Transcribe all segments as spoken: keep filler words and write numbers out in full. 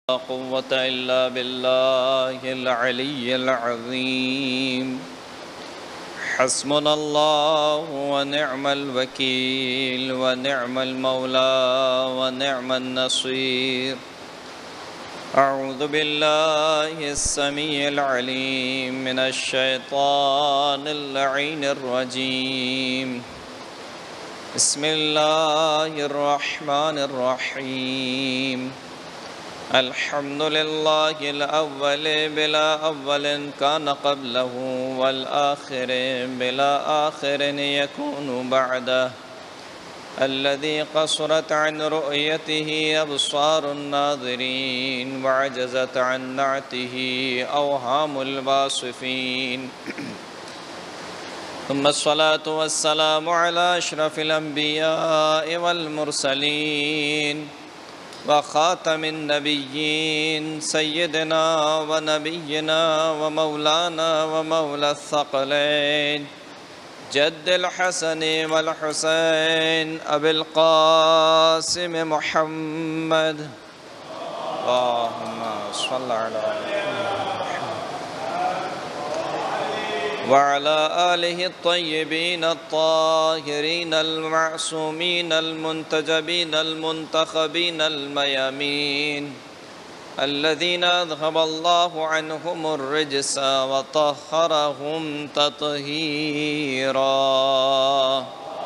لا قوة إلا بالله العلي العظيم. حسبنا الله ونعم الوكيل ونعم المولى ونعم النصير. أعوذ بالله السميع العليم من الشيطان اللعين الرجيم. بسم الله الرحمن الرحيم. الحمد لله الأول بلا أول كان قبله والآخر بلا آخر يكون بعده، الذي قصرت عن رؤيته أبصار الناظرين وعجزت عن نعته أوهام الواصفين. ثم الصلاة والسلام على أشرف الأنبياء والمرسلين وخاتم النبيين سيدنا ونبينا ومولانا ومولى الثقلين جد الحسن والحسين أبي القاسم محمد. اللهم صل على وعلى آله الطيبين الطاهرين المعصومين المنتجبين المنتخبين الميامين، الذين أذهب الله عنهم الرجس وطهرهم تطهيرا.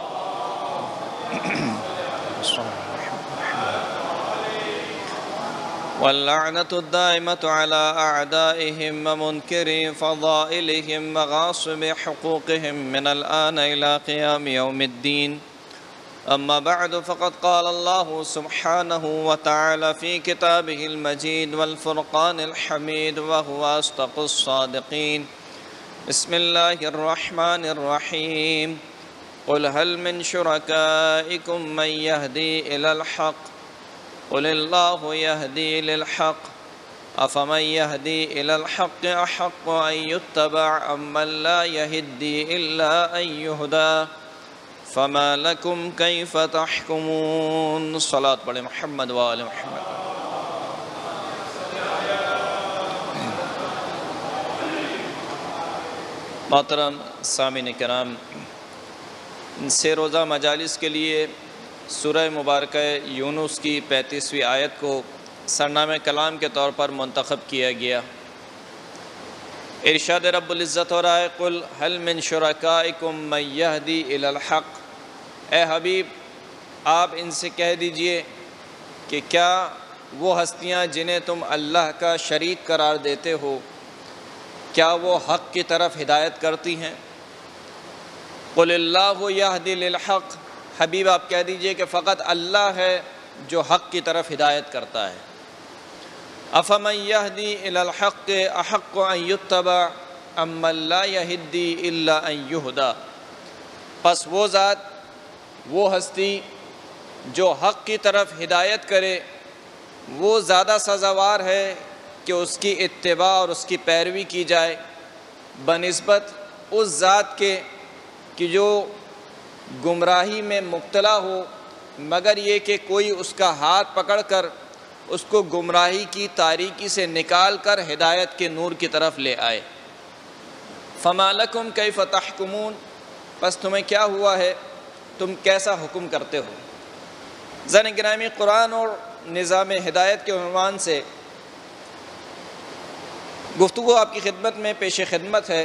واللعنة الدائمة على أعدائهم ومنكري فضائلهم وغاصب حقوقهم من الآن إلى قيام يوم الدين. أما بعد، فقد قال الله سبحانه وتعالى في كتابه المجيد والفرقان الحميد وهو أصدق الصادقين. بسم الله الرحمن الرحيم. قل هل من شركائكم من يهدي إلى الحق قل الله يهدي للحق أفمن يهدي إلى الحق أحق أن يتبع أمن لا يهدي إلا أن يهدى فما لكم كيف تحكمون. صلاة پڑھیں محمد وآل محمد. محترم سامعین کرام، سے روزہ مجالس کے لیے سورہ مبارکہ یونس کی پینتیسویں آیت کو سرنامہ کلام کے طور پر منتخب کیا گیا. ارشاد رب العزت ہو رہا ہے، قل هل من شرکائکم من یہدی الی الحق. اے حبیب، آپ ان سے کہہ دیجئے کہ کیا وہ ہستیاں جنہیں تم اللہ کا شریک قرار دیتے ہو، کیا وہ حق کی طرف ہدایت کرتی ہیں؟ قل اللہ یہدی للحق. حبیب آپ کہہ دیجئے کہ فقط اللہ ہے جو حق کی طرف ہدایت کرتا ہے. افمن یہدی الی الحق احق ان یتبع امن لا یہدی الا ان یہدی. پس وہ ذات، وہ ہستی جو حق کی طرف ہدایت کرے، وہ زیادہ سزاوار ہے کہ اس کی اتباع اور اس کی پیروی کی جائے بنسبت اس ذات کے کہ جو گمراہی میں مبتلا ہو، مگر یہ کہ کوئی اس کا ہاتھ پکڑ کر اس کو گمراہی کی تاریکی سے نکال کر ہدایت کے نور کی طرف لے آئے. فما لکم کیف تحکمون. پس تمہیں کیا ہوا ہے، تم کیسا حکم کرتے ہو. زن گرامی، قرآن اور نظام ہدایت کے عنوان سے گفتگو آپ کی خدمت میں پیش خدمت ہے.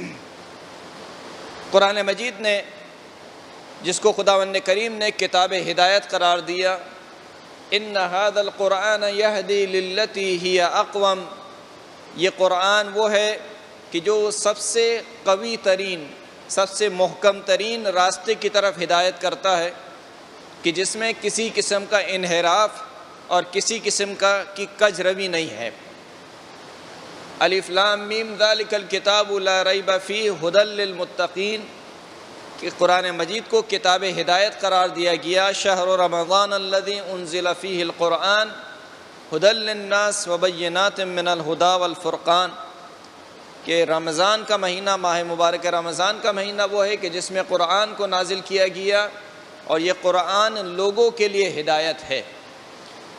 قرآن مجید نے، جس کو خداوند کریم نے کتاب ہدایت قرار دیا، ان ھذا القرآن یہدی للتی ہی اقوم. یہ قرآن وہ ہے کہ جو سب سے قوی ترین، سب سے محکم ترین راستے کی طرف ہدایت کرتا ہے، کہ جس میں کسی قسم کا انحراف اور کسی قسم کا کی کج روی نہیں ہے. الف لام میم ذالک الکتاب لا ریب فیہ ھدی للمتقین. کہ قرآن مجید کو کتاب ہدایت قرار دیا گیا. شہر رمضان الذی انزل فیہ القرآن ھدی للناس وبینات من الھدی والفرقان. کہ رمضان کا مہینہ، ماہ مبارک رمضان کا مہینہ وہ ہے کہ جس میں قرآن کو نازل کیا گیا اور یہ قرآن لوگوں کے لیے ہدایت ہے.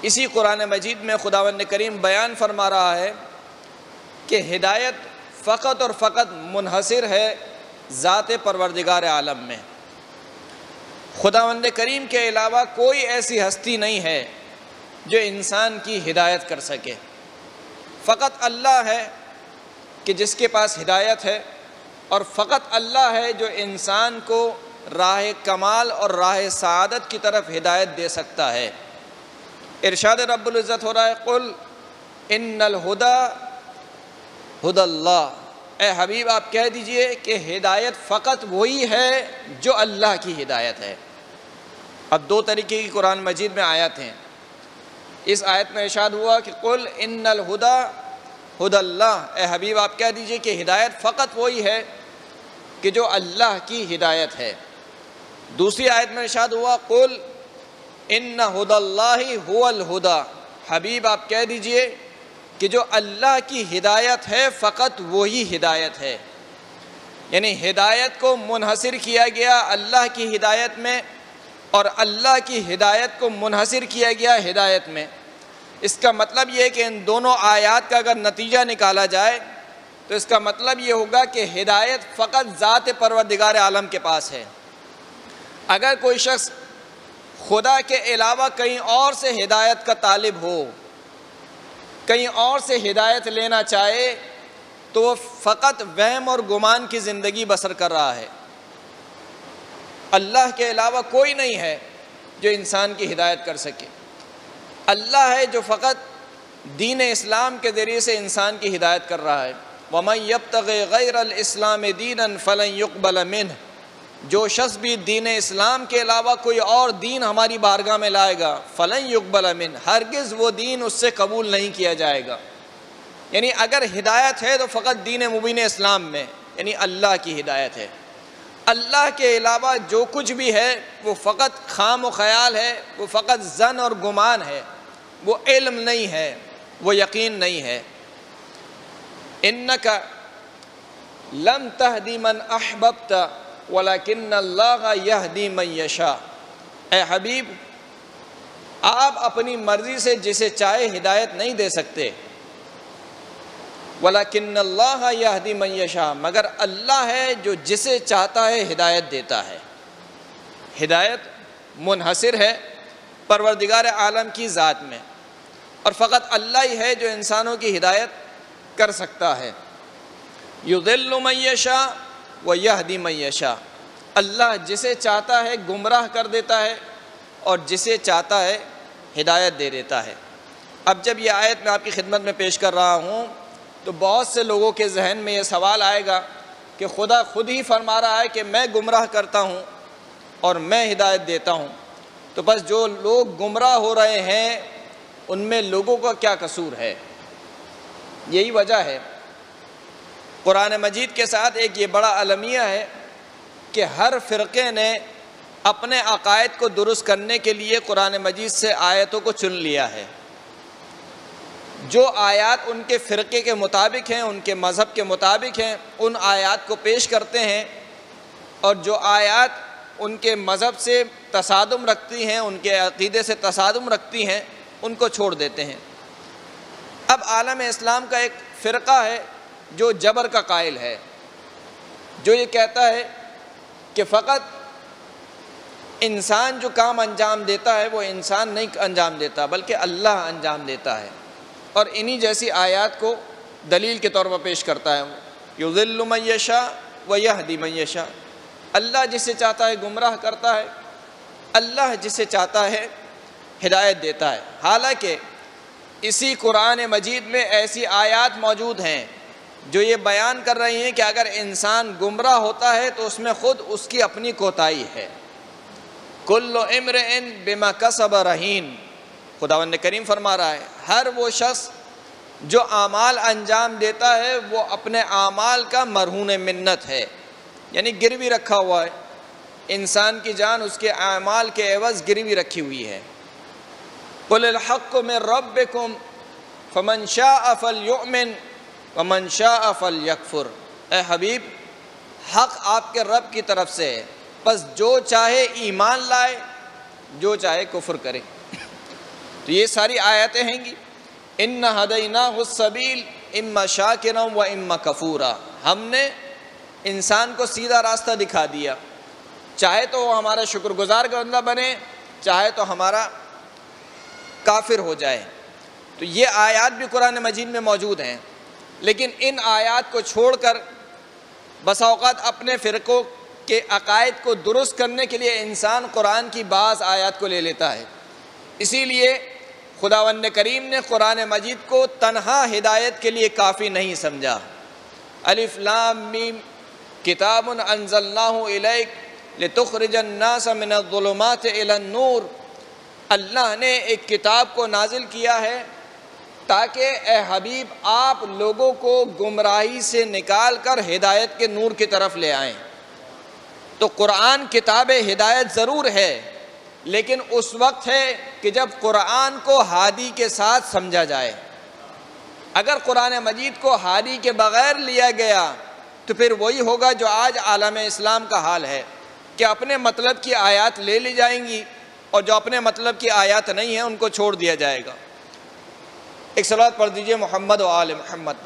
اسی قرآن مجید میں خداوند کریم بیان فرما رہا ہے کہ ہدایت فقط اور فقط منحصر ہے ذات پروردگار عالم میں۔ خداوند کریم کے علاوہ کوئی ایسی ہستی نہیں ہے جو انسان کی ہدایت کر سکے۔ فقط اللہ ہے کہ جس کے پاس ہدایت ہے، اور فقط اللہ ہے جو انسان کو راہ کمال اور راہ سعادت کی طرف ہدایت دے سکتا ہے۔ ارشاد رب العزت ہو رہا ہے قل ان الہدی ہدی اللہ، اے حبیب آپ کہہ دیجئے کہ ہدایت فقط وہی ہے جو اللہ کی ہدایت ہے۔ اب دو طریقے کی قرآن مجید میں آیات ہیں۔ اس آیت میں ارشاد ہوا کہ قل ان الہدی ہدی اللہ، اے حبیب آپ کہہ دیجئے کہ ہدایت فقط وہی ہے کہ جو اللہ کی ہدایت ہے۔ دوسری آیت میں ارشاد ہوا قل ان ہدی اللہ هو الہدی، حبیب آپ کہہ دیجئے کہ جو اللہ کی ہدایت ہے فقط وہی ہدایت ہے۔ یعنی ہدایت کو منحصر کیا گیا اللہ کی ہدایت میں، اور اللہ کی ہدایت کو منحصر کیا گیا ہدایت میں۔ اس کا مطلب یہ ہے کہ ان دونوں آیات کا اگر نتیجہ نکالا جائے تو اس کا مطلب یہ ہوگا کہ ہدایت فقط ذات پروردگار عالم کے پاس ہے۔ اگر کوئی شخص خدا کے علاوہ کہیں اور سے ہدایت کا طالب ہو، کہیں اور سے ہدایت لینا چاہے، تو وہ فقط وہم اور گمان کی زندگی بسر کر رہا ہے۔ اللہ کے علاوہ کوئی نہیں ہے جو انسان کی ہدایت کر سکے۔ اللہ ہے جو فقط دین اسلام کے ذریعے سے انسان کی ہدایت کر رہا ہے۔ وَمَن يَبْتَغِ غَيْرَ الْإِسْلَامِ دِينًا فَلَن يُقْبَلَ مِنْهُ، جو شخص بھی دین اسلام کے علاوہ کوئی اور دین ہماری بارگاہ میں لائے گا فَلَن يُقْبَلَ مِنْهُ، ہرگز وہ دین اس سے قبول نہیں کیا جائے گا۔ یعنی اگر ہدایت ہے تو فقط دین مبین اسلام میں، یعنی اللہ کی ہدایت ہے۔ اللہ کے علاوہ جو کچھ بھی ہے وہ فقط خام و خیال ہے، وہ فقط ظن اور گمان ہے، وہ علم نہیں ہے، وہ یقین نہیں ہے۔ اِنَّكَ لَمْ تَهْدِ مَنْ أَحْبَبْتَ وَلَكِنَّ اللَّهَ يَهْدِي مَنْ يَشَاءُ، اے حبیب آپ اپنی مرضی سے جسے چاہے ہدایت نہیں دے سکتے۔ وَلَكِنَّ اللَّهَ يَهْدِي مَنْ يَشَاءُ، مگر اللہ ہے جو جسے چاہتا ہے ہدایت دیتا ہے۔ ہدایت منحصر ہے پروردگار عالم کی ذات میں، اور فقط اللہ ہی ہے جو انسانوں کی ہدایت کر سکتا ہے۔ یضل من یشاء ویہدی من یشاء، اللہ جسے چاہتا ہے گمراہ کر دیتا ہے اور جسے چاہتا ہے ہدایت دے دیتا ہے۔ اب جب یہ آیت میں آپ کی خدمت میں پیش کر رہا ہوں تو بہت سے لوگوں کے ذہن میں یہ سوال آئے گا کہ خدا خود ہی فرما رہا ہے کہ میں گمراہ کرتا ہوں اور میں ہدایت دیتا ہوں، تو بس جو لوگ گمراہ ہو رہے ہیں ان میں لوگوں کا کیا قصور ہے؟ یہی وجہ ہے۔ قرآن مجید کے ساتھ ایک یہ بڑا المیہ ہے کہ ہر فرقے نے اپنے عقائد کو درست کرنے کے لیے قرآن مجید سے آیتوں کو چن لیا ہے۔ جو آیات ان کے فرقے کے مطابق ہیں، ان کے مذہب کے مطابق ہیں، ان آیات کو پیش کرتے ہیں، اور جو آیات ان کے مذہب سے تصادم رکھتی ہیں، ان کے عقیدے سے تصادم رکھتی ہیں، ان کو چھوڑ دیتے ہیں۔ اب عالم اسلام کا ایک فرقہ ہے جو جبر کا قائل ہے، جو یہ کہتا ہے کہ فقط انسان جو کام انجام دیتا ہے وہ انسان نہیں انجام دیتا بلکہ اللہ انجام دیتا ہے، اور انہی جیسی آیات کو دلیل کے طور پر پیش کرتا ہے۔ یضل من یشاء ویہدی من یشاء، اللہ جسے چاہتا ہے گمراہ کرتا ہے، اللہ جسے چاہتا ہے ہدایت دیتا ہے۔ حالانکہ اسی قرآن مجید میں ایسی آیات موجود ہیں جو یہ بیان کر رہی ہیں کہ اگر انسان گمراہ ہوتا ہے تو اس میں خود اس کی اپنی کوتاہی ہے۔ کل امرئ بما کسب رہین، خداوند کریم فرما رہا ہے ہر وہ شخص جو اعمال انجام دیتا ہے وہ اپنے اعمال کا مرہون منت ہے، یعنی گروی رکھا ہوا ہے۔ انسان کی جان اس کے اعمال کے عوض گروی رکھی ہوئی ہے۔ قل الحق من ربکم فمن شاء فلیؤمن ومن شاء فلیکفر، اے حبیب حق آپ کے رب کی طرف سے ہے، بس جو چاہے ایمان لائے، جو چاہے کفر کرے۔ تو یہ ساری آیتیں ہیں گی، اِنَّ هَدَيْنَاهُ السَّبِيلَ اِمَّا شَاكِرًا وَإِمَّا كَفُورًا، ہم نے انسان کو سیدھا راستہ دکھا دیا، چاہے تو وہ ہمارا شکر گزار کا بندہ بنے، چاہے تو ہمارا کافر ہو جائے۔ تو یہ آیات بھی قرآن مجید میں موجود ہیں، لیکن ان آیات کو چھوڑ کر بسا اوقات اپنے فرقوں کے عقائد کو درست کرنے کے لیے انسان قرآن کی بعض آیات کو لے لیتا ہے۔ اسی لیے خداوند کریم نے قرآن مجید کو تنہا ہدایت کے لیے کافی نہیں سمجھا۔ الف لام میم کتاب انزلناہ الیک لتخرج الناس من الظلمات الی النور، اللہ نے ایک کتاب کو نازل کیا ہے تاکہ اے حبیب آپ لوگوں کو گمراہی سے نکال کر ہدایت کے نور کی طرف لے آئیں۔ تو قرآن کتاب ہدایت ضرور ہے، لیکن اس وقت ہے کہ جب قرآن کو ہادی کے ساتھ سمجھا جائے۔ اگر قرآن مجید کو ہادی کے بغیر لیا گیا تو پھر وہی ہوگا جو آج عالم اسلام کا حال ہے کہ اپنے مطلب کی آیات لے لی جائیں گی اور جو اپنے مطلب کی آیات نہیں ہیں ان کو چھوڑ دیا جائے گا۔ ایک صلوات پڑھ دیجئے محمد و آل محمد پر۔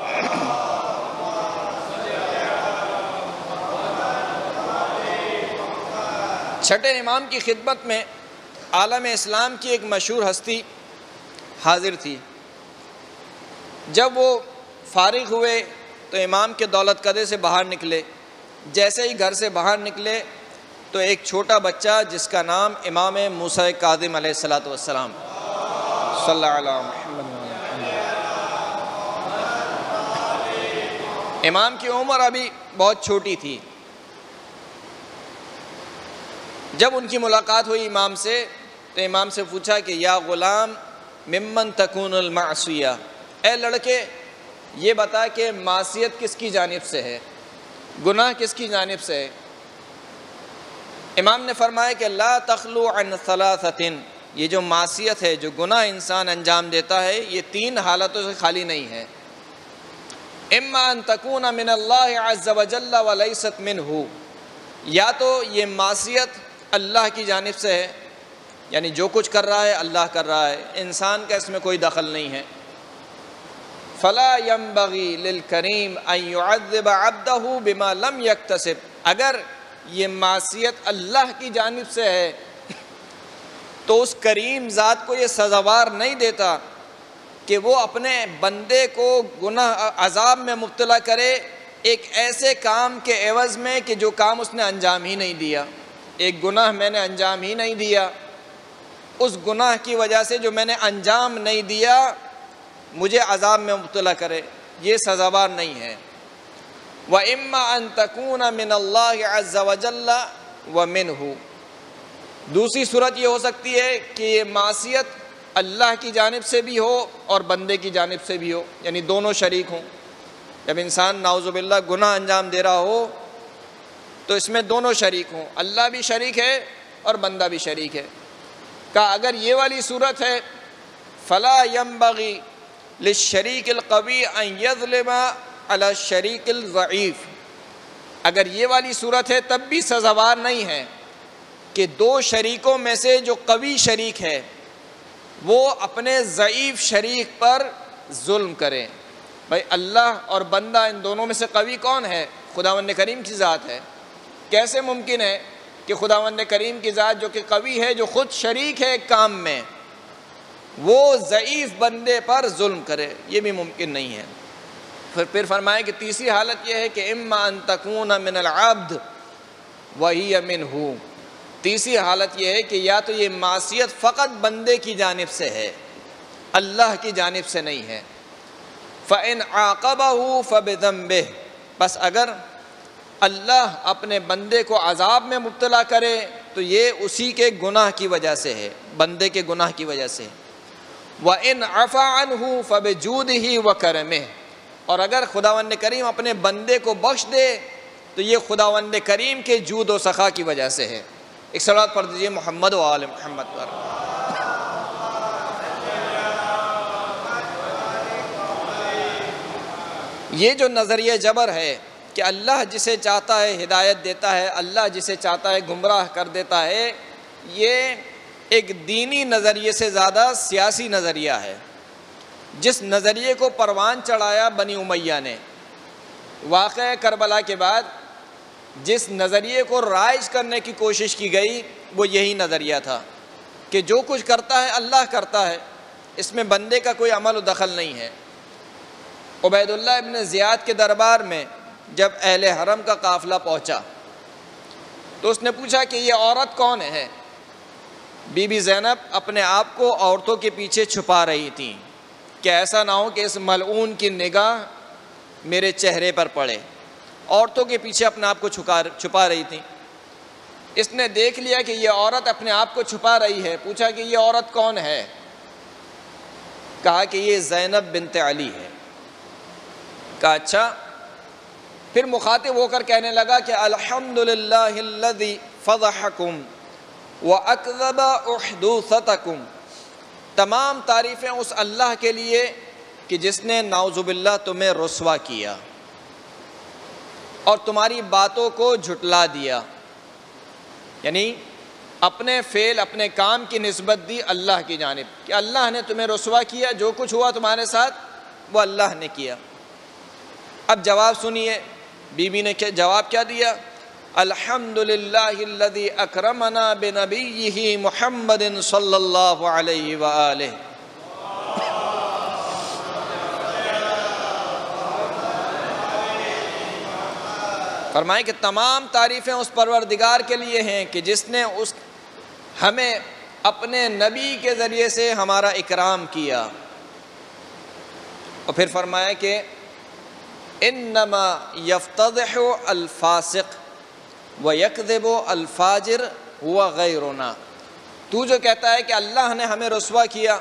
چھٹے امام کی خدمت میں عالم اسلام کی ایک مشہور ہستی حاضر تھی۔ جب وہ فارغ ہوئے تو امام کے دولت قدے سے باہر نکلے۔ جیسے ہی گھر سے باہر نکلے تو ایک چھوٹا بچہ جس کا نام امام موسیٰ کاظم علیہ الصلوۃ والسلام صلی اللہ علیہ محمد، امام کی عمر ابھی بہت چھوٹی تھی۔ جب ان کی ملاقات ہوئی امام سے تو امام سے پوچھا کہ یا غلام ممن تکون المعصیہ، اے لڑکے یہ بتا کہ معصیت کس کی جانب سے ہے، گناہ کس کی جانب سے ہے؟ امام نے فرمایا کہ لا تخلو عن ثلاثۃ، یہ جو معصیت ہے، جو گناہ انسان انجام دیتا ہے، یہ تین حالتوں سے خالی نہیں ہے۔ اما ان تکون من اللہ عز وجل ولیست منہ، یا تو یہ معصیت اللہ کی جانب سے ہے، یعنی جو کچھ کر رہا ہے اللہ کر رہا ہے، انسان کا اس میں کوئی دخل نہیں ہے۔ فلا ينبغي للکریم ان يعذب عبدہ بما لم یکتسب، اگر یہ معصیت اللہ کی جانب سے ہے تو اس کریم ذات کو یہ سزاوار نہیں دیتا کہ وہ اپنے بندے کو گناہ عذاب میں مبتلا کرے ایک ایسے کام کے عوض میں کہ جو کام اس نے انجام ہی نہیں دیا۔ ایک گناہ میں نے انجام ہی نہیں دیا، اس گناہ کی وجہ سے جو میں نے انجام نہیں دیا مجھے عذاب میں مبتلا کرے، یہ سزاوار نہیں ہے۔ وَإِمَّا أَن تَكُونَ مِنَ اللَّهِ عَزَّ وَجَلَّ وَمِنْهُ، دوسری صورت یہ ہو سکتی ہے کہ یہ معصیت اللہ کی جانب سے بھی ہو اور بندے کی جانب سے بھی ہو، یعنی دونوں شریک ہوں۔ جب انسان نعوذ باللہ گناہ انجام دے رہا ہو تو اس میں دونوں شریک ہوں، اللہ بھی شریک ہے اور بندہ بھی شریک ہے۔ کہا اگر یہ والی صورت ہے فلا ينبغي للشریک القوی ان یظلم علی الشریک الضعیف، اگر یہ والی صورت ہے تب بھی سزاوار نہیں ہے کہ دو شریکوں میں سے جو قوی شریک ہے وہ اپنے ضعیف شریک پر ظلم کرے۔ بھائی اللہ اور بندہ ان دونوں میں سے قوی کون ہے؟ خداوند کریم کی ذات ہے۔ کیسے ممکن ہے کہ خداوند کریم کی ذات جو کہ قوی ہے، جو خود شریک ہے ایک کام میں، وہ ضعیف بندے پر ظلم کرے؟ یہ بھی ممکن نہیں ہے۔ پھر پھر فرمائے کہ تیسری حالت یہ ہے کہ اما ان تکون من العبد وہی منہ، تیسری حالت یہ ہے کہ یا تو یہ معصیت فقط بندے کی جانب سے ہے، اللہ کی جانب سے نہیں ہے۔ فَإِنْ عَاقَبَهُ فَبِذَنبِهِ، بس اگر اللہ اپنے بندے کو عذاب میں مبتلا کرے تو یہ اسی کے گناہ کی وجہ سے ہے، بندے کے گناہ کی وجہ سے۔ وَإِنْ عَفَا عَنْهُ فَبِجُودِهِ وَكَرَمِهِ، اور اگر خداوند کریم اپنے بندے کو بخش دے تو یہ خداوند کریم کے جود و سخا کی وجہ سے ہے۔ ایک صلوات پڑھ دیجئے محمد و آل محمد پر۔ یہ جو نظریہ جبر ہے کہ اللہ جسے چاہتا ہے ہدایت دیتا ہے، اللہ جسے چاہتا ہے گمراہ کر دیتا ہے، یہ ایک دینی نظریے سے زیادہ سیاسی نظریہ ہے، جس نظریے کو پروان چڑھایا بنی امیہ نے۔ واقعہ کربلا کے بعد جس نظریے کو رائج کرنے کی کوشش کی گئی وہ یہی نظریہ تھا کہ جو کچھ کرتا ہے اللہ کرتا ہے، اس میں بندے کا کوئی عمل و دخل نہیں ہے۔ عبید اللہ ابن زیاد کے دربار میں جب اہل حرم کا قافلہ پہنچا تو اس نے پوچھا کہ یہ عورت کون ہے؟ بی بی زینب اپنے آپ کو عورتوں کے پیچھے چھپا رہی تھیں کہ ایسا نہ ہو کہ اس ملعون کی نگاہ میرے چہرے پر پڑے، عورتوں کے پیچھے اپنے آپ کو چھپا رہی تھیں۔ اس نے دیکھ لیا کہ یہ عورت اپنے آپ کو چھپا رہی ہے، پوچھا کہ یہ عورت کون ہے؟ کہا کہ یہ زینب بنت علی ہے۔ کہا اچھا۔ پھر مخاطب ہو کر کہنے لگا کہ الحمدللہ الذی فضحکم وَأَكْذَبَ أُحْدُوثَتَكُمْ، تمام تعریفیں اس اللہ کے لیے کہ جس نے نعوذ باللہ تمہیں رسوا کیا اور تمہاری باتوں کو جھٹلا دیا، یعنی اپنے فعل اپنے کام کی نسبت دی اللہ کی جانب کہ اللہ نے تمہیں رسوا کیا، جو کچھ ہوا تمہارے ساتھ وہ اللہ نے کیا۔ اب جواب سنیے، بی بی نے جواب کیا دیا؟ الحمدللہ الذی اکرمنا بنبیہ محمد صلی اللہ علیہ وآلہ۔ فرمائیں کہ تمام تعریفیں اس پروردگار کے لیے ہیں کہ جس نے اس ہمیں اپنے نبی کے ذریعے سے ہمارا اکرام کیا۔ اور پھر فرمایا کہ انما یفتضح الفاسق وَيَكْذِبُ الْفَاجِرُ هُوَ غَيْرُنَا، تو جو کہتا ہے کہ اللہ نے ہمیں رسوا کیا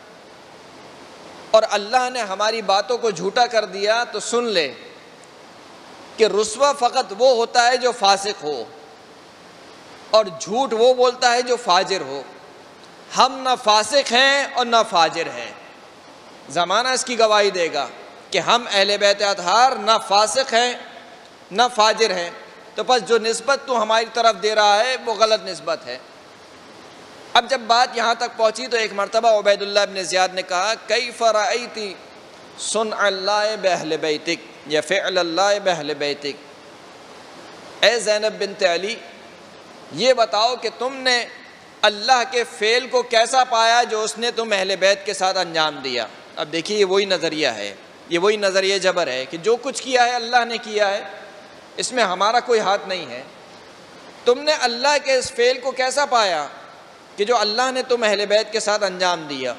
اور اللہ نے ہماری باتوں کو جھوٹا کر دیا، تو سن لے کہ رسوا فقط وہ ہوتا ہے جو فاسق ہو اور جھوٹ وہ بولتا ہے جو فاجر ہو۔ ہم نہ فاسق ہیں اور نہ فاجر ہیں، زمانہ اس کی گواہی دے گا کہ ہم اہل بیت اطہار نہ فاسق ہیں نہ فاجر ہیں، تو پس جو نسبت تو ہماری طرف دے رہا ہے وہ غلط نسبت ہے۔ اب جب بات یہاں تک پہنچی تو ایک مرتبہ عبید اللہ ابن زیاد نے کہا کیف رأیتی صنع اللہ بأہل بیتک یا فعل اللہ بأہل بیتک، اے زینب بنت علی یہ بتاؤ کہ تم نے اللہ کے فعل کو کیسا پایا جو اس نے تم اہل بیت کے ساتھ انجام دیا۔ اب دیکھیے یہ وہی نظریہ ہے، یہ وہی نظریہ جبر ہے کہ جو کچھ کیا ہے اللہ نے کیا ہے، اس میں ہمارا کوئی ہاتھ نہیں ہے۔ تم نے اللہ کے اس فعل کو کیسا پایا کہ جو اللہ نے تم اہل بیت کے ساتھ انجام دیا؟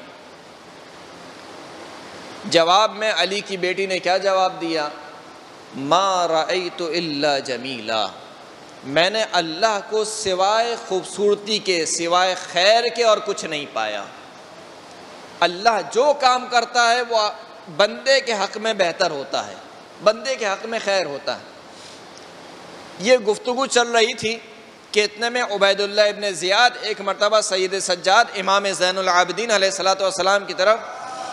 جواب میں علی کی بیٹی نے کیا جواب دیا؟ ما رأیت الا جمیلا، میں نے اللہ کو سوائے خوبصورتی کے، سوائے خیر کے اور کچھ نہیں پایا۔ اللہ جو کام کرتا ہے وہ بندے کے حق میں بہتر ہوتا ہے، بندے کے حق میں خیر ہوتا ہے۔ یہ گفتگو چل رہی تھی کہ اتنے میں عبید اللہ ابن زیاد ایک مرتبہ سید سجاد امام زین العابدین علیہ الصلوۃ والسلام کی طرف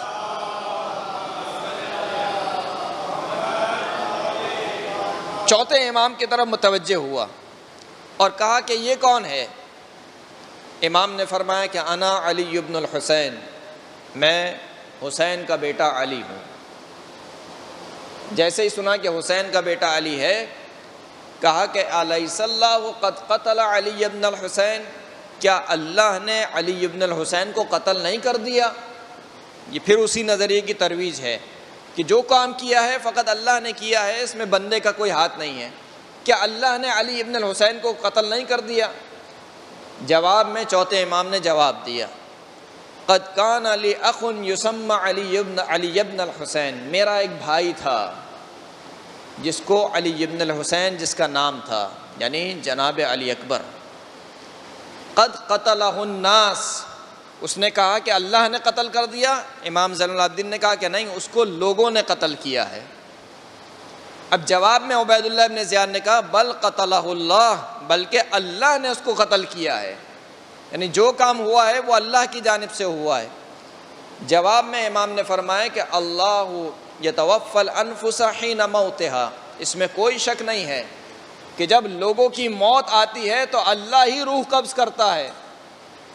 چوتھے امام کی طرف متوجہ ہوا اور کہا کہ یہ کون ہے؟ امام نے فرمایا کہ انا علی ابن الحسین، میں حسین کا بیٹا علی ہوں۔ جیسے ہی سنا کہ حسین کا بیٹا علی ہے، کہا کہ الیس اللہ قد قتل علی ابن الحسین، کیا اللہ نے علی ابن الحسین کو قتل نہیں کر دیا؟ یہ پھر اسی نظریے کی ترویج ہے کہ جو کام کیا ہے فقط اللہ نے کیا ہے، اس میں بندے کا کوئی ہاتھ نہیں ہے۔ کیا اللہ نے علی ابن الحسین کو قتل نہیں کر دیا؟ جواب میں چوتھے امام نے جواب دیا قد کان لی اخ یسمى علی ابن علی ابن الحسین، میرا ایک بھائی تھا جس کو علی ابن الحسین جس کا نام تھا، یعنی جناب علی اکبر۔ قد قتلہ الناس، اس نے کہا کہ اللہ نے قتل کر دیا، امام زین العابدین نے کہا کہ نہیں، اس کو لوگوں نے قتل کیا ہے۔ اب جواب میں عبید اللہ ابن زیاد نے کہا بل قتلہ اللہ، بلکہ اللہ نے اس کو قتل کیا ہے، یعنی جو کام ہوا ہے وہ اللہ کی جانب سے ہوا ہے۔ جواب میں امام نے فرمایا کہ اللہ یتوفی الانفس حین موتہا، اس میں کوئی شک نہیں ہے کہ جب لوگوں کی موت آتی ہے تو اللہ ہی روح قبض کرتا ہے،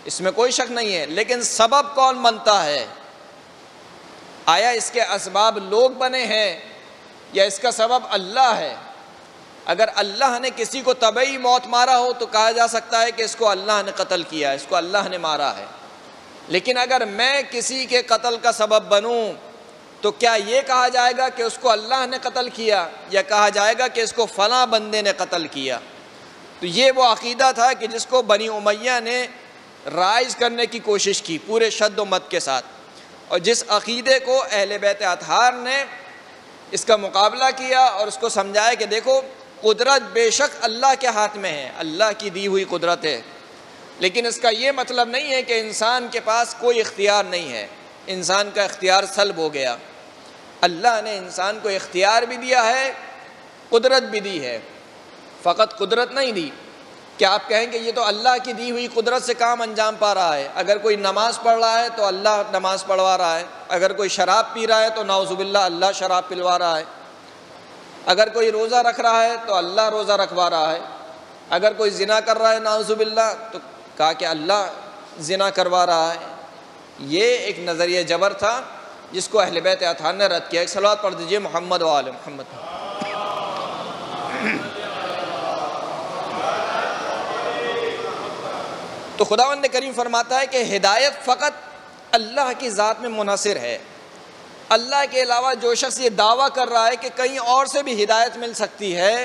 اس میں کوئی شک نہیں ہے، لیکن سبب کون بنتا ہے؟ آیا اس کے اسباب لوگ بنے ہیں یا اس کا سبب اللہ ہے؟ اگر اللہ نے کسی کو طبعی موت مارا ہو تو کہا جا سکتا ہے کہ اس کو اللہ نے قتل کیا، اس کو اللہ نے مارا ہے، لیکن اگر میں کسی کے قتل کا سبب بنوں تو کیا یہ کہا جائے گا کہ اس کو اللہ نے قتل کیا، یا کہا جائے گا کہ اس کو فلاں بندے نے قتل کیا؟ تو یہ وہ عقیدہ تھا کہ جس کو بنی امیہ نے رائج کرنے کی کوشش کی پورے شد و مت کے ساتھ، اور جس عقیدے کو اہل بیت اطہار نے اس کا مقابلہ کیا اور اس کو سمجھایا کہ دیکھو قدرت بے شک اللہ کے ہاتھ میں ہے، اللہ کی دی ہوئی قدرت ہے، لیکن اس کا یہ مطلب نہیں ہے کہ انسان کے پاس کوئی اختیار نہیں ہے، انسان کا اختیار سلب ہو گیا۔ اللہ نے انسان کو اختیار بھی دیا ہے، قدرت بھی دی ہے، فقط قدرت نہیں دی کہ آپ کہیں کہ یہ تو اللہ کی دی ہوئی قدرت سے کام انجام پا رہا ہے۔ اگر کوئی نماز پڑھ رہا ہے تو اللہ نماز پڑھوا رہا ہے، اگر کوئی شراب پی رہا ہے تو نعوذ باللہ اللہ شراب پلوا رہا ہے، اگر کوئی روزہ رکھ رہا ہے تو اللہ روزہ رکھوا رہا ہے، اگر کوئی زنا کر رہا ہے نعوذ باللہ تو کہا کہ اللہ زنا کروا رہا ہے۔ یہ ایک نظریہ جبر تھا جس کو اہل بیت اطہار نے رد کیا۔ ایک صلوات پڑھ دیجئے محمد و آل محمد۔ تو خداوند کریم فرماتا ہے کہ ہدایت فقط اللہ کی ذات میں منحصر ہے۔ اللہ کے علاوہ جو شخص یہ دعویٰ کر رہا ہے کہ کہیں اور سے بھی ہدایت مل سکتی ہے،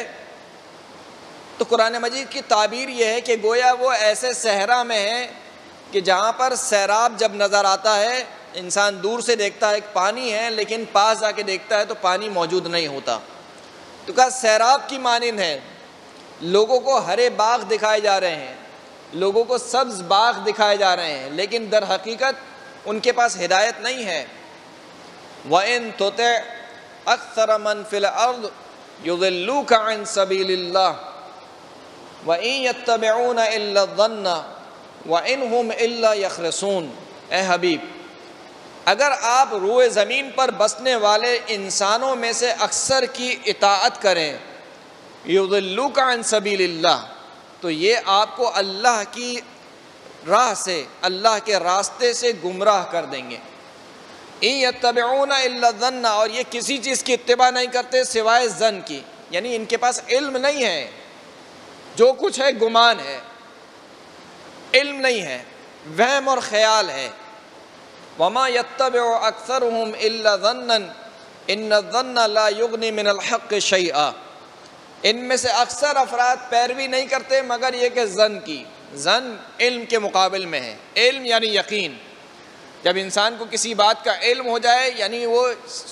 تو قرآن مجید کی تعبیر یہ ہے کہ گویا وہ ایسے صحرا میں ہے کہ جہاں پر سیراب جب نظر آتا ہے انسان دور سے دیکھتا ہے ایک پانی ہے، لیکن پاس آ کے دیکھتا ہے تو پانی موجود نہیں ہوتا۔ تو کہا سیراب کی مانند ہے، لوگوں کو ہرے باغ دکھائے جا رہے ہیں، لوگوں کو سبز باغ دکھائے جا رہے ہیں، لیکن در حقیقت ان کے پاس ہدایت نہیں ہے۔ وَإِن تُطِعْ أَكْثَرَ مَنْ فِي الْأَرْضِ يُضِلُّوكَ عَنْ سَبِيلِ اللَّهِ وَإِن يَتَّبِعُونَ إِلَّا الظَّنَّ وَإِنْ هُمْ إِلَّا يَخْرُصُونَ۔ اے حبیب، اگر آپ روئے زمین پر بسنے والے انسانوں میں سے اکثر کی اطاعت کریں، يُضِلُّوكَ عَنْ سَبِيلِ اللَّهِ، تو یہ آپ کو اللہ کی راہ سے، اللہ کے راستے سے گمراہ کر دیں گے۔ إِن يَتَّبِعُونَ إِلَّا الظَّنَّ، اور یہ کسی چیز کی اتباع نہیں کرتے سوائے ظن کی، یعنی ان کے پاس علم نہیں ہے، جو کچھ ہے گمان ہے، علم نہیں ہے، وہم اور خیال ہے۔ وَمَا يَتَّبِعُ أَكْثَرُهُمْ إِلَّا ظَنًّا إِنَّ الظَّنَّ لَا يُغْنِي مِنَ الْحَقِّ شَيْئًا۔ ان میں سے اکثر افراد پیروی نہیں کرتے مگر یہ کہ ظن کی، ظن علم کے مقابل میں ہے۔ علم یعنی یقین، جب انسان کو کسی بات کا علم ہو جائے یعنی وہ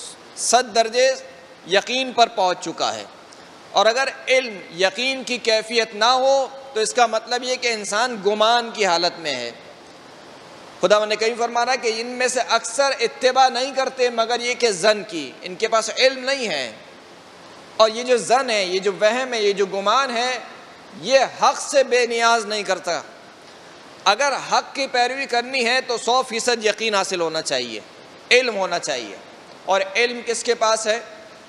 صد درجے یقین پر پہنچ چکا ہے، اور اگر علم یقین کی کیفیت نہ ہو تو اس کا مطلب یہ کہ انسان گمان کی حالت میں ہے۔ خداوند نے کہیں فرمانا کہ ان میں سے اکثر اتباع نہیں کرتے مگر یہ کہ ظن کی، ان کے پاس علم نہیں ہے، اور یہ جو ظن ہے، یہ جو وہم ہے، یہ جو گمان ہے، یہ حق سے بے نیاز نہیں کرتا۔ اگر حق کی پیروی کرنی ہے تو سو فیصد یقین حاصل ہونا چاہیے، علم ہونا چاہیے، اور علم کس کے پاس ہے؟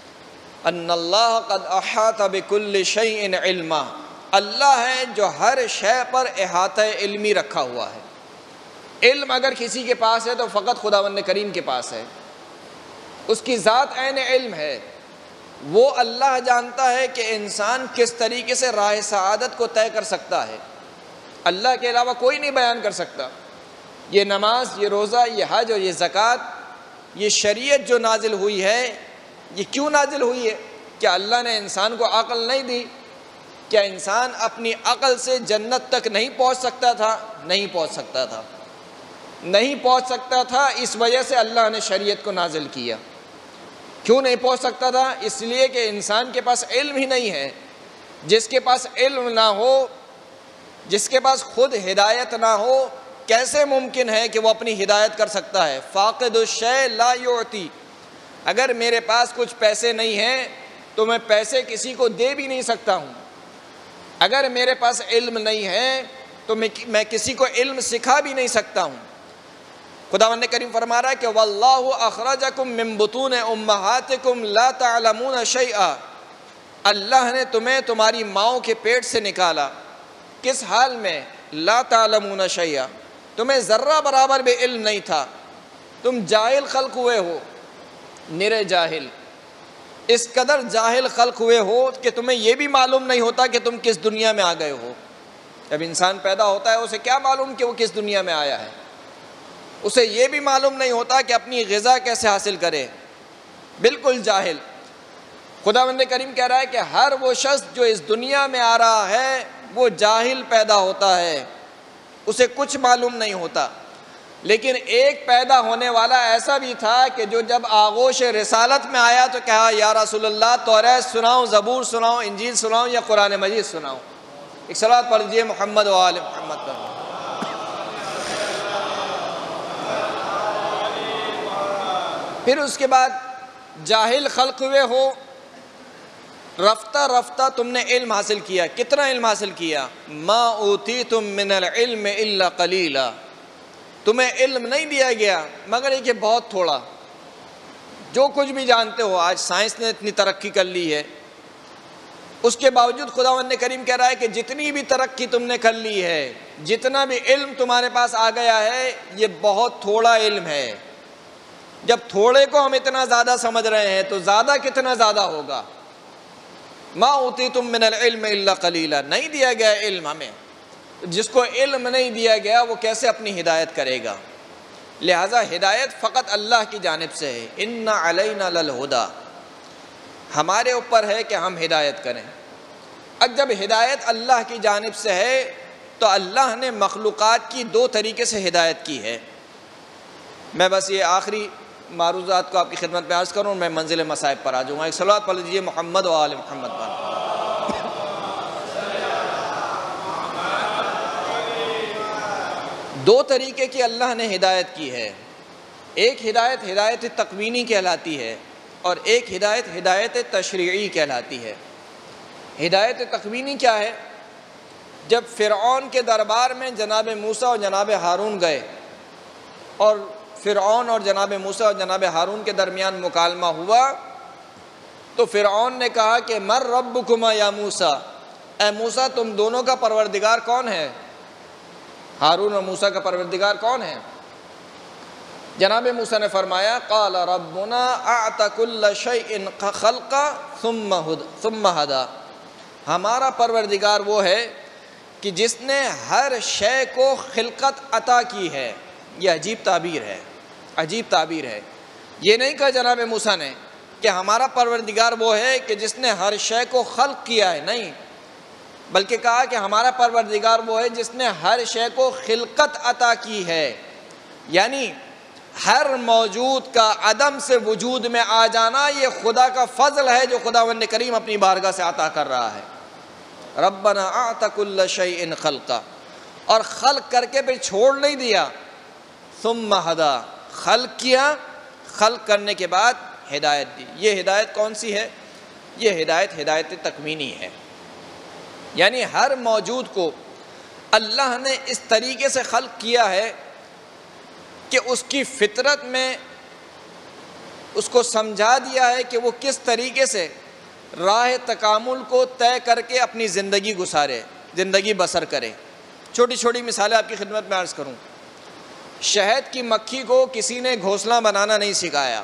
ان اللہ قد احاط بکل شیء علما، اللہ ہے جو ہر شے پر احاطہ علمی رکھا ہوا ہے۔ علم اگر کسی کے پاس ہے تو فقط خداوند کریم کے پاس ہے، اس کی ذات عین علم ہے۔ وہ اللہ جانتا ہے کہ انسان کس طریقے سے راہ سعادت کو طے کر سکتا ہے، اللہ کے علاوہ کوئی نہیں بیان کر سکتا۔ یہ نماز، یہ روزہ، یہ حج اور یہ زکوٰۃ، یہ شریعت جو نازل ہوئی ہے، یہ کیوں نازل ہوئی ہے؟ کیا اللہ نے انسان کو عقل نہیں دی؟ کیا انسان اپنی عقل سے جنت تک نہیں پہنچ سکتا تھا؟ نہیں پہنچ سکتا تھا، نہیں پہنچ سکتا تھا، اس وجہ سے اللہ نے شریعت کو نازل کیا۔ کیوں نہیں پہنچ سکتا تھا؟ اس لیے کہ انسان کے پاس علم ہی نہیں ہے۔ جس کے پاس علم نہ ہو، جس کے پاس خود ہدایت نہ ہو، کیسے ممکن ہے کہ وہ اپنی ہدایت کر سکتا ہے؟ فاقد الشیء لا یعطی، اگر میرے پاس کچھ پیسے نہیں ہیں تو میں پیسے کسی کو دے بھی نہیں سکتا ہوں، اگر میرے پاس علم نہیں ہے تو میں کسی کو علم سکھا بھی نہیں سکتا ہوں۔ خداوند کریم فرما رہا ہے کہ واللہ اخرجکم من بطون امہاتکم لا تعلمون شیئا، اللہ نے تمہیں تمہاری ماؤں کے پیٹ سے نکالا، کس حال میں؟ لا تعلمون شیئا، تمہیں ذرہ برابر بھی علم نہیں تھا، تم جاہل خلق ہوئے ہو، نرے جاہل، اس قدر جاہل خلق ہوئے ہو کہ تمہیں یہ بھی معلوم نہیں ہوتا کہ تم کس دنیا میں آ گئے ہو۔ جب انسان پیدا ہوتا ہے اسے کیا معلوم کہ وہ کس دنیا میں آیا ہے، اسے یہ بھی معلوم نہیں ہوتا کہ اپنی غذا کیسے حاصل کرے، بالکل جاہل۔ خداوند کریم کہہ رہا ہے کہ ہر وہ شخص جو اس دنیا میں آ رہا ہے وہ جاہل پیدا ہوتا ہے، اسے کچھ معلوم نہیں ہوتا۔ لیکن ایک پیدا ہونے والا ایسا بھی تھا کہ جو جب آغوش رسالت میں آیا تو کہا یا رسول اللہ توریت سناؤں، زبور سناؤں، انجیل سناؤں یا قرآن مجید سناؤں؟ ایک صلوات پڑھ لیجیے محمد و آل محمد پر۔ پھر اس کے بعد جاہل خلق ہوئے ہو، رفتہ رفتہ تم نے علم حاصل کیا۔ کتنا علم حاصل کیا؟ ما اوتیتم من العلم الا قلیلا، تمہیں علم نہیں دیا گیا مگر یہ کہ بہت تھوڑا۔ جو کچھ بھی جانتے ہو، آج سائنس نے اتنی ترقی کر لی ہے، اس کے باوجود خداوند کریم کہہ رہا ہے کہ جتنی بھی ترقی تم نے کر لی ہے، جتنا بھی علم تمہارے پاس آ گیا ہے، یہ بہت تھوڑا علم ہے۔ جب تھوڑے کو ہم اتنا زیادہ سمجھ رہے ہیں تو زیادہ کتنا زیادہ ہوگا؟ ما اوتیتم من العلم الا قلیلا، نہیں دیا گیا علم ہمیں۔ جس کو علم نہیں دیا گیا وہ کیسے اپنی ہدایت کرے گا؟ لہٰذا ہدایت فقط اللہ کی جانب سے ہے۔ ان علینا للہدی، ہمارے اوپر ہے کہ ہم ہدایت کریں۔ اب جب ہدایت اللہ کی جانب سے ہے تو اللہ نے مخلوقات کی دو طریقے سے ہدایت کی ہے۔ میں بس یہ آخری معروضات کو آپ کی خدمت میں عرض کروں، میں منزل مصائب پر آ جاؤں گا۔ ایک صلوات پڑھ لیجیے محمد و آل محمد پر۔ دو طریقے کی اللہ نے ہدایت کی ہے، ایک ہدایت ہدایت تکوینی کہلاتی ہے اور ایک ہدایت ہدایت تشریعی کہلاتی ہے۔ ہدایت تکوینی کیا ہے؟ جب فرعون کے دربار میں جناب موسیٰ اور جناب ہارون گئے اور فرعون اور جناب موسیٰ اور جناب ہارون کے درمیان مکالمہ ہوا تو فرعون نے کہا کہ من ربکما یا موسیٰ، اے موسیٰ تم دونوں کا پروردگار کون ہے؟ ہارون اور موسیٰ کا پروردگار کون ہے؟ جناب موسیٰ نے فرمایا قال ربنا اعطى كل شيء خلقا ثم ثم هدى، ہمارا پروردگار وہ ہے کہ جس نے ہر شے کو خلقت عطا کی ہے۔ یہ عجیب تعبیر ہے، عجیب تعبیر ہے۔ یہ نہیں کہا جناب موسیٰ نے کہ ہمارا پروردگار وہ ہے کہ جس نے ہر شے کو خلق کیا ہے، نہیں، بلکہ کہا کہ ہمارا پروردگار وہ ہے جس نے ہر شے کو خلقت عطا کی ہے، یعنی ہر موجود کا عدم سے وجود میں آ جانا یہ خدا کا فضل ہے جو خداوند کریم اپنی بارگاہ سے عطا کر رہا ہے۔ ربنا اعطى كل شيء خلقا، اور خلق کر کے پھر چھوڑ نہیں دیا، ثم ہدا، خلق کیا، خلق کرنے کے بعد ہدایت دی۔ یہ ہدایت کون سی ہے؟ یہ ہدایت ہدایت تکوینی ہے، یعنی ہر موجود کو اللہ نے اس طریقے سے خلق کیا ہے کہ اس کی فطرت میں اس کو سمجھا دیا ہے کہ وہ کس طریقے سے راہ تکامل کو طے کر کے اپنی زندگی گزارے، زندگی بسر کرے۔ چھوٹی چھوٹی مثالیں آپ کی خدمت میں عرض کروں۔ شہد کی مکھی کو کسی نے گھونسلہ بنانا نہیں سکھایا۔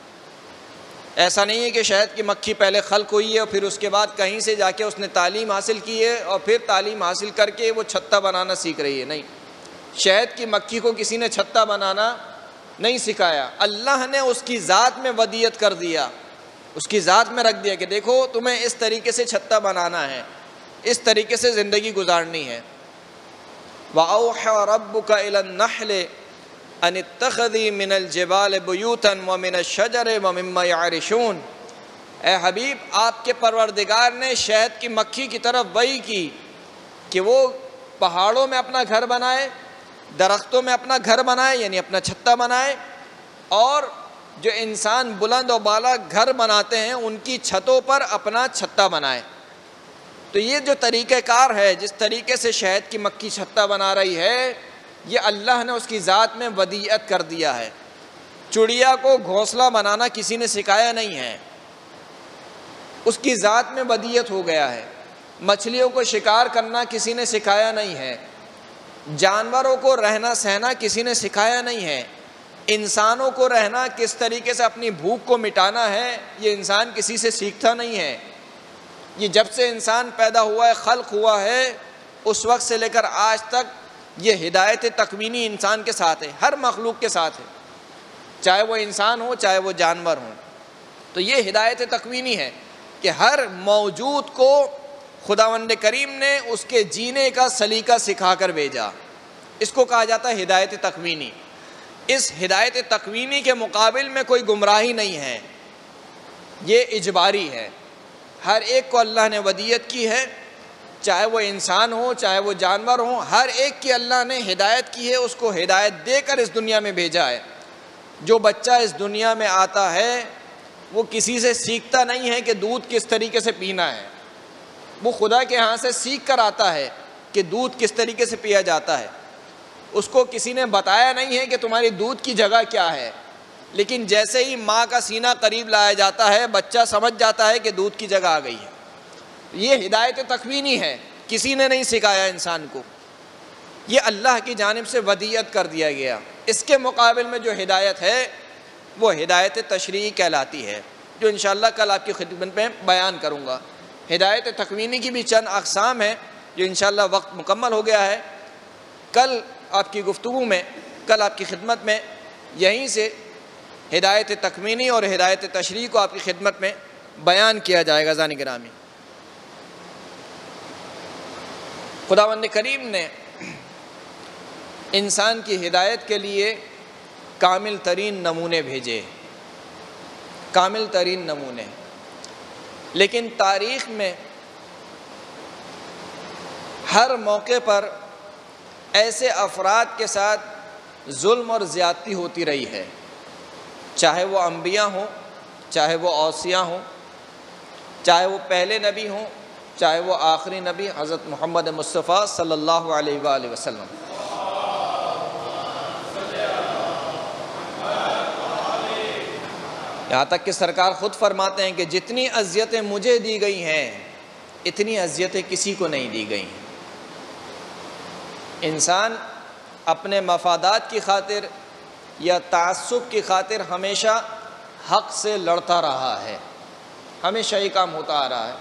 ایسا نہیں ہے کہ شہد کی مکھی پہلے خلق ہوئی ہے اور پھر اس کے بعد کہیں سے جا کے اس نے تعلیم حاصل کی ہے اور پھر تعلیم حاصل کر کے وہ چھتا بنانا سیکھ رہی ہے، نہیں، شہد کی مکھی کو کسی نے چھتا بنانا نہیں سکھایا۔ اللہ نے اس کی ذات میں ودیت کر دیا، اس کی ذات میں رکھ دیا کہ دیکھو تمہیں اس طریقے سے چھتا بنانا ہے، اس طریقے سے زندگی گزارنی ہے۔ وَأَوْحَى رَبُّكَ إِلَى النَّحْلِ أَنِ اتَّخِذِي مِنَ الْجِبَالِ بُيُوتًا وَمِنَ الشَّجَرِ وَمِمَّا يَعْرِشُونَ، اے حبیب آپ کے پروردگار نے شہد کی مکھی کی طرف وحی کی کہ وہ پہاڑوں میں اپنا گھر بنائے، درختوں میں اپنا گھر بنائے یعنی اپنا چھتا بنائے، اور جو انسان بلند و بالا گھر بناتے ہیں ان کی چھتوں پر اپنا چھتا بنائے۔ تو یہ جو طریقہ کار ہے جس طریقے سے شہد کی مکھی چھتا بنا رہی ہے، یہ اللہ نے اس کی ذات میں ودیت کر دیا ہے۔ چڑیا کو گھونسلہ بنانا کسی نے سکھایا نہیں ہے، اس کی ذات میں ودیت ہو گیا ہے۔ مچھلیوں کو شکار کرنا کسی نے سکھایا نہیں ہے، جانوروں کو رہنا سہنا کسی نے سکھایا نہیں ہے، انسانوں کو رہنا کس طریقے سے اپنی بھوک کو مٹانا ہے یہ انسان کسی سے سیکھتا نہیں ہے۔ یہ جب سے انسان پیدا ہوا ہے، خلق ہوا ہے، اس وقت سے لے کر آج تک یہ ہدایت تکوینی انسان کے ساتھ ہے، ہر مخلوق کے ساتھ ہے، چاہے وہ انسان ہو چاہے وہ جانور ہوں۔ تو یہ ہدایت تکوینی ہے کہ ہر موجود کو خداوند کریم نے اس کے جینے کا سلیقہ سکھا کر بھیجا، اس کو کہا جاتا ہے ہدایت تکوینی۔ اس ہدایت تکوینی کے مقابل میں کوئی گمراہی نہیں ہے، یہ اجباری ہے، ہر ایک کو اللہ نے ودیت کی ہے، چاہے وہ انسان ہو چاہے وہ جانور ہو، ہر ایک کی اللہ نے ہدایت کی ہے، اس کو ہدایت دے کر اس دنیا میں بھیجا ہے۔ جو بچہ اس دنیا میں آتا ہے وہ کسی سے سیکھتا نہیں ہے کہ دودھ کس طریقے سے پینا ہے، وہ خدا کے ہاں سے سیکھ کر آتا ہے کہ دودھ کس طریقے سے پیا جاتا ہے۔ اس کو کسی نے بتایا نہیں ہے کہ تمہاری دودھ کی جگہ کیا ہے، لیکن جیسے ہی ماں کا سینہ قریب لایا جاتا ہے بچہ سمجھ جاتا ہے کہ دودھ کی جگہ آ گئی ہے۔ یہ ہدایت تکوینی ہے، کسی نے نہیں سکھایا انسان کو، یہ اللہ کی جانب سے ودیت کر دیا گیا۔ اس کے مقابل میں جو ہدایت ہے وہ ہدایت تشریعی کہلاتی ہے، جو انشاءاللہ کل آپ کی خدمت میں بیان کروں گا۔ ہدایت تکوینی کی بھی چند اقسام ہیں جو انشاءاللہ وقت مکمل ہو گیا ہے، کل آپ کی گفتگو میں، کل آپ کی خدمت میں یہیں سے ہدایت تکوینی اور ہدایت تشریعی کو آپ کی خدمت میں بیان کیا جائے گا۔ ذان گرامی، خداوند کریم نے انسان کی ہدایت کے لیے کامل ترین نمونے بھیجے، کامل ترین نمونے، لیکن تاریخ میں ہر موقع پر ایسے افراد کے ساتھ ظلم اور زیادتی ہوتی رہی ہے، چاہے وہ انبیاء ہوں چاہے وہ اوصیاء ہوں، چاہے وہ پہلے نبی ہوں چاہے وہ آخری نبی حضرت محمد مصطفیٰ صلی اللہ علیہ وآلہ وسلم۔ یہاں تک کہ سرکار خود فرماتے ہیں کہ جتنی اذیتیں مجھے دی گئی ہیں اتنی اذیتیں کسی کو نہیں دی گئیں۔ انسان اپنے مفادات کی خاطر یا تعصب کی خاطر ہمیشہ حق سے لڑتا رہا ہے، ہمیشہ یہ کام ہوتا آ رہا ہے،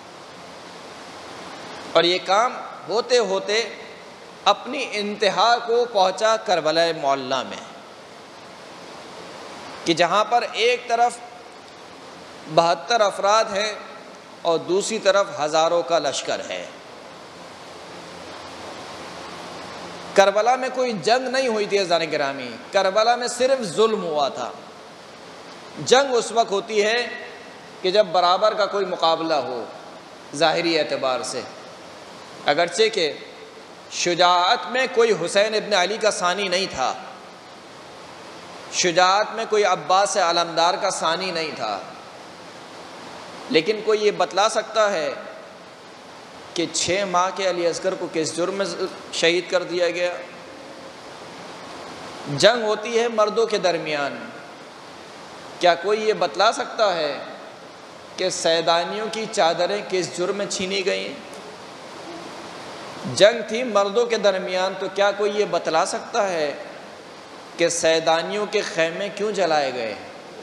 اور یہ کام ہوتے ہوتے اپنی انتہا کو پہنچا کربلا معلیٰ میں، کہ جہاں پر ایک طرف بہتر افراد ہیں اور دوسری طرف ہزاروں کا لشکر ہے۔ کربلا میں کوئی جنگ نہیں ہوئی تھی عزیزان گرامی، کربلا میں صرف ظلم ہوا تھا۔ جنگ اس وقت ہوتی ہے کہ جب برابر کا کوئی مقابلہ ہو ظاہری اعتبار سے، اگرچہ کہ شجاعت میں کوئی حسین ابن علی کا ثانی نہیں تھا، شجاعت میں کوئی عباس علمدار کا ثانی نہیں تھا، لیکن کوئی یہ بتلا سکتا ہے کہ چھ ماہ کے علی اصغر کو کس جرم میں شہید کر دیا گیا؟ جنگ ہوتی ہے مردوں کے درمیان، کیا کوئی یہ بتلا سکتا ہے کہ سیدانیوں کی چادریں کس جرم میں چھینی گئیں؟ جنگ تھی مردوں کے درمیان، تو کیا کوئی یہ بتلا سکتا ہے کہ سیدانیوں کے خیمے کیوں جلائے گئے؟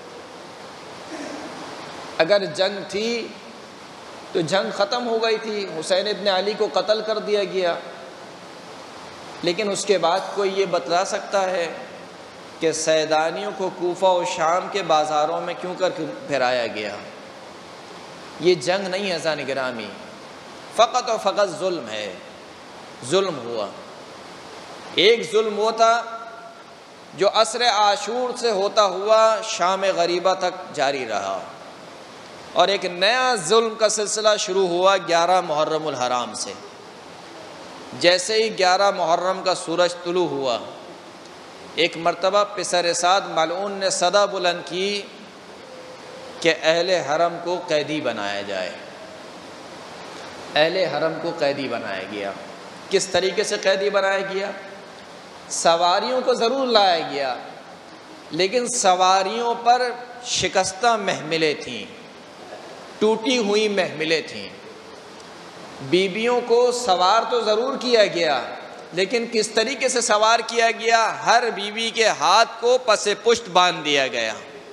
اگر جنگ تھی تو جنگ ختم ہو گئی تھی، حسین ابن علی کو قتل کر دیا گیا، لیکن اس کے بعد کوئی یہ بتلا سکتا ہے کہ سیدانیوں کو کوفہ و شام کے بازاروں میں کیوں کر پھرایا گیا؟ یہ جنگ نہیں ہے عزیزان گرامی، فقط و فقط ظلم ہے، ظلم ہوا۔ ایک ظلم وہ تھا جو عصر عاشور سے ہوتا ہوا شام غریبہ تک جاری رہا، اور ایک نیا ظلم کا سلسلہ شروع ہوا گیارہ محرم الحرام سے۔ جیسے ہی گیارہ محرم کا سورج طلوع ہوا، ایک مرتبہ پسر سعد ملعون نے صدا بلند کی کہ اہل حرم کو قیدی بنایا جائے۔ اہل حرم کو قیدی بنایا گیا۔ کس طریقے سے قیدی بنایا گیا؟ سواریوں کو ضرور لایا گیا، لیکن سواریوں پر شکستہ محملیں تھیں، ٹوٹی ہوئی محملیں تھیں۔ بیویوں کو سوار تو ضرور کیا گیا، لیکن کس طریقے سے سوار کیا گیا؟ ہر بیوی کے ہاتھ کو پس پشت باندھ دیا گیا۔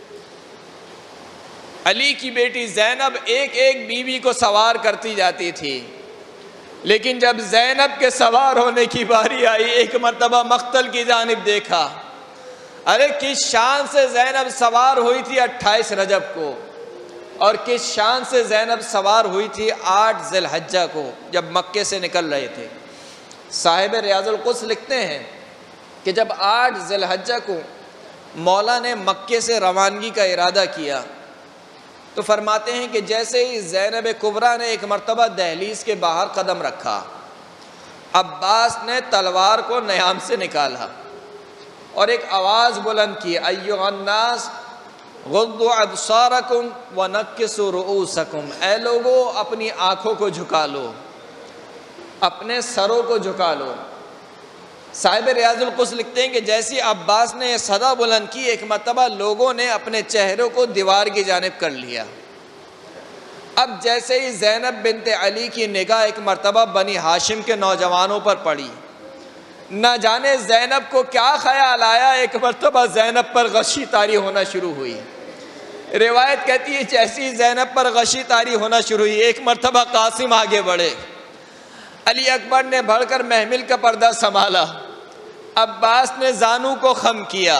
علی کی بیٹی زینب ایک ایک بیوی کو سوار کرتی جاتی تھی، لیکن جب زینب کے سوار ہونے کی باری آئی، ایک مرتبہ مقتل کی جانب دیکھا، ارے کس شان سے زینب سوار ہوئی تھی اٹھائیس رجب کو، اور کس شان سے زینب سوار ہوئی تھی آٹھ ذی الحجہ کو جب مکے سے نکل رہے تھے۔ صاحب ریاض القدس لکھتے ہیں کہ جب آٹھ ذی الحجہ کو مولا نے مکے سے روانگی کا ارادہ کیا تو فرماتے ہیں کہ جیسے ہی زینب کبریٰ نے ایک مرتبہ دہلیز کے باہر قدم رکھا، عباس نے تلوار کو نیام سے نکالا اور ایک آواز بلند کی، ایھا الناس غضوا ابصارکم ونکسوا رؤوسکم، اے لوگو اپنی آنکھوں کو جھکا لو، اپنے سروں کو جھکا لو۔ صاحب ریاض القدس لکھتے ہیں کہ جیسی عباس نے یہ صدا بلند کی، ایک مرتبہ لوگوں نے اپنے چہروں کو دیوار کی جانب کر لیا۔ اب جیسے ہی زینب بنت علی کی نگاہ ایک مرتبہ بنی ہاشم کے نوجوانوں پر پڑی، نہ جانے زینب کو کیا خیال آیا، ایک مرتبہ زینب پر غشی طاری ہونا شروع ہوئی۔ روایت کہتی ہے جیسی زینب پر غشی طاری ہونا شروع ہوئی، ایک مرتبہ قاسم آگے بڑھے، علی اکبر نے بڑھ کر محمل کا پردہ سنبھالا، عباس نے زانو کو خم کیا،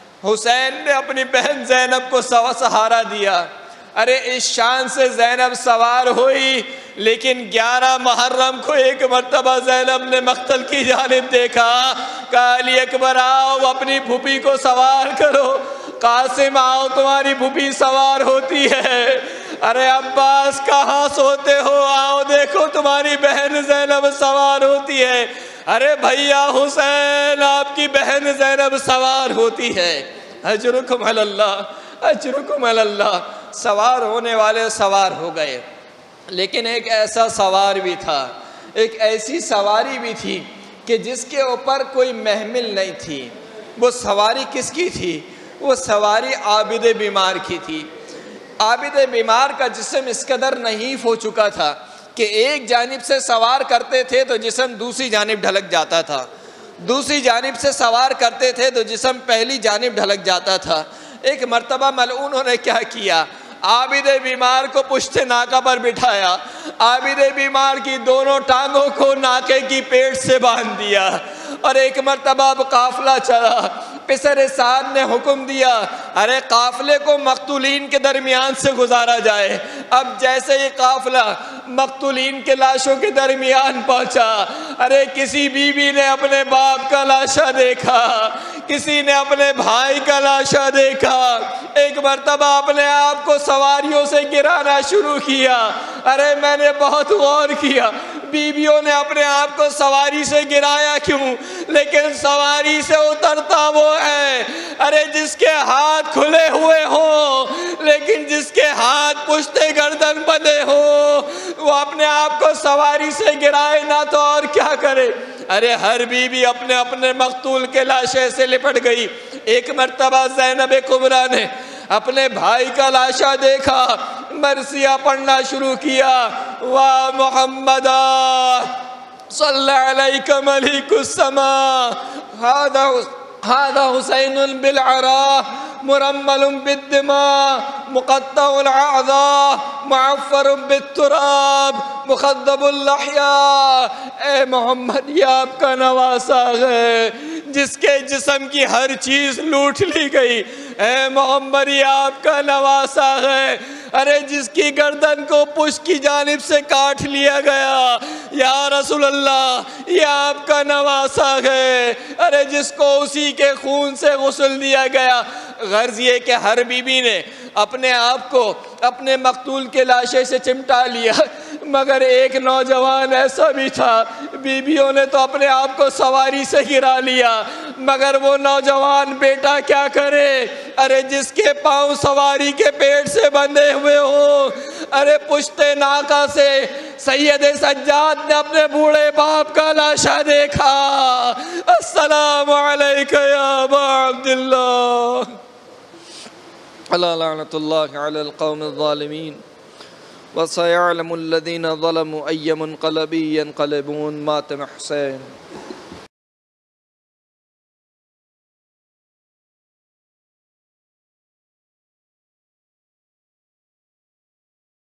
حسین نے اپنی بہن زینب کو سہارا دیا۔ ارے اس شان سے زینب سوار ہوئی، لیکن گیارہ محرم کو ایک مرتبہ زینب نے مقتل کی جانب دیکھا، کہا علی اکبر آؤ اپنی پھوپھی کو سوار کرو، قاسم آؤ تمہاری پھوپھی سوار ہوتی ہے، ارے عباس کہاں سوتے ہو، آؤ دیکھو تمہاری بہن زینب سوار ہوتی ہے، ارے بھیا حسین آپ کی بہن زینب سوار ہوتی ہے، اجرکم علی اللہ اجرکم علی اللہ۔ سوار ہونے والے سوار ہو گئے، لیکن ایک ایسا سوار بھی تھا، ایک ایسی سواری بھی تھی کہ جس کے اوپر کوئی محمل نہیں تھی۔ وہ سواری کس کی تھی؟ وہ سواری عابد بیمار کی تھی۔ عابد بیمار کا جسم اس قدر نحیف ہو چکا تھا کہ ایک جانب سے سوار کرتے تھے تو جسم دوسری جانب ڈھلک جاتا تھا، دوسری جانب سے سوار کرتے تھے تو جسم پہلی جانب ڈھلک جاتا تھا۔ ایک مرتبہ ملعونوں نے کیا کیا، عابد بیمار کو پشت ناکہ پر بٹھایا، عابد بیمار کی دونوں ٹانگوں کو ناکے کی پیٹ سے باندھ دیا، اور ایک مرتبہ اب قافلہ چلا۔ پسر سعد نے حکم دیا ارے قافلے کو مقتولین کے درمیان سے گزارا جائے۔ اب جیسے یہ قافلہ مقتولین کے لاشوں کے درمیان پہنچا، ارے کسی بیوی نے اپنے باپ کا لاشا دیکھا، کسی نے اپنے بھائی کا لاشا دیکھا، ایک مرتبہ اپنے آپ کو سواریوں سے گرانا شروع کیا۔ ارے میں نے بہت غور کیا، بیویوں نے اپنے آپ کو سواری سے گرایا کیوں؟ لیکن سواری سے اترتا وہ ہے ارے جس کے ہاتھ کھلے ہوئے ہوں، لیکن جس کے ہاتھ پشت گردن بندھے ہو، وہ اپنے آپ کو سواری سے گرائے نہ تو اور کیا کرے۔ ارے ہر بیوی اپنے اپنے مقتول کے لاشے سے لپٹ گئی۔ ایک مرتبہ زینب کبریٰ نے اپنے بھائی کا لاشا دیکھا، مرثیہ پڑھنا شروع کیا، وا محمدا صلی علیک ملک السماء هذا حسین بالعراء مرمل بالدماء مقطع الاعضاء معفر بالتراب مخضب اللحیاء۔ اے محمد یہ آپ کا نواسا ہے جس کے جسم کی ہر چیز لوٹ لی گئی، اے محمد یہ آپ کا نواسا ہے ارے جس کی گردن کو پشت کی جانب سے کاٹ لیا گیا، یا رسول اللہ یہ آپ کا نواسا ہے ارے جس کو اسی کے خون سے غسل دیا گیا۔ غرض یہ کہ ہر بی بی نے اپنے آپ کو اپنے مقتول کے لاشے سے چمٹا لیا، مگر ایک نوجوان ایسا بھی تھا، بیویوں نے تو اپنے آپ کو سواری سے گرا لیا، مگر وہ نوجوان بیٹا کیا کرے؟ ارے جس کے پاؤں سواری کے پیٹ سے بندھے ہوئے ہوں، ارے پشت ناکہ سے سید سجاد نے اپنے بوڑھے باپ کا لاشا دیکھا۔ السلام علیکہ یا ابا عبداللہ، اللہ لعنت اللہ علی القوم الظالمین، وَسَيَعْلَمُ الَّذِينَ ظَلَمُوا أَيَّ مُنْقَلَبٍ يَنْقَلِبُونَ۔ ماتم حسین۔